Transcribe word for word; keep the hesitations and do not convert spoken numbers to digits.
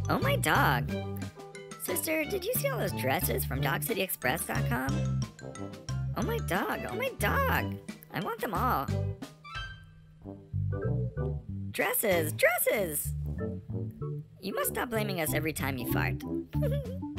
Oh, my dog. Sister, did you see all those dresses from dog city express dot com? Oh, my dog. Oh, my dog. I want them all. Dresses! Dresses! You must stop blaming us every time you fart.